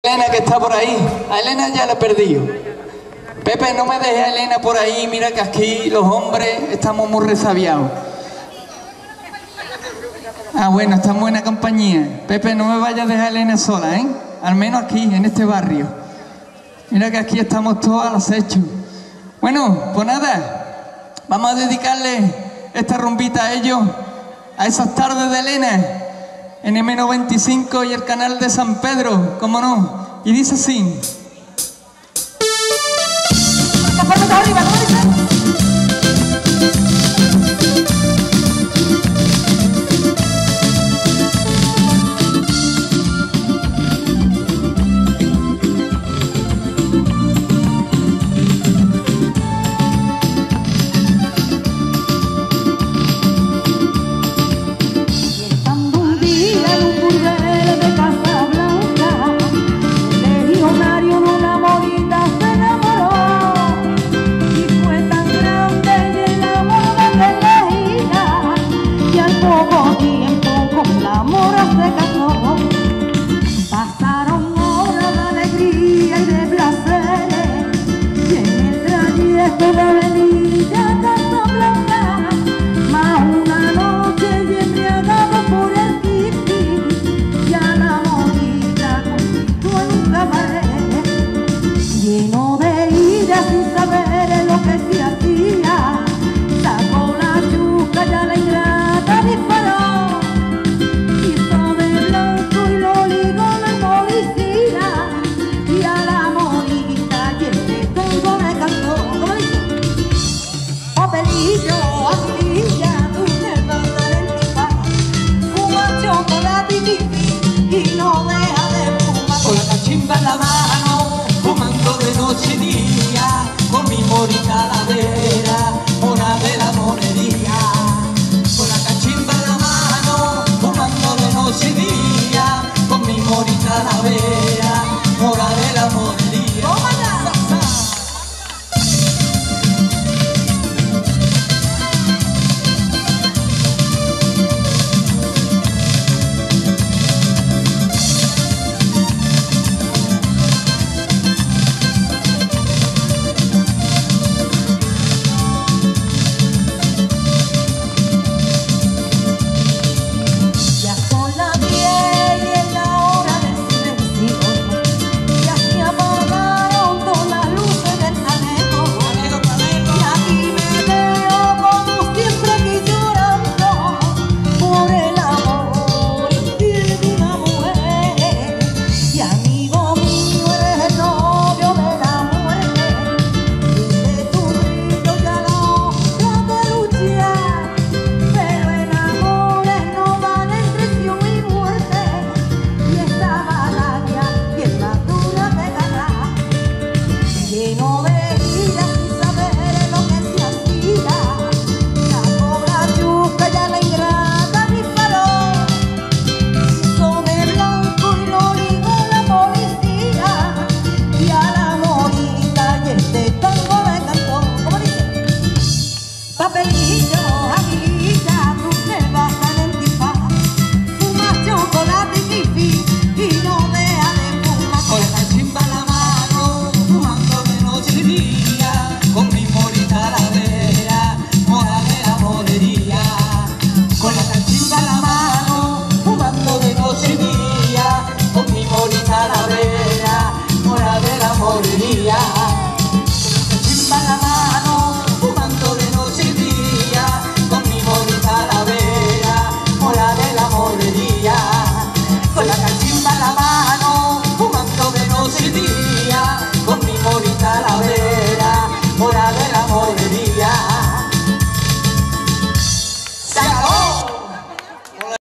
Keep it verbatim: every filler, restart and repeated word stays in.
Elena que está por ahí. A Elena ya la he perdido. Pepe, no me dejes a Elena por ahí. Mira que aquí los hombres estamos muy resabiados. Ah, bueno, está en buena compañía. Pepe, no me vayas a dejar a Elena sola, ¿eh? Al menos aquí, en este barrio. Mira que aquí estamos todos al acecho. Bueno, pues nada. Vamos a dedicarle esta rumbita a ellos, a esas tardes de Elena, en eme noventa y cinco y el canal de San Pedro, cómo no. Y dice así.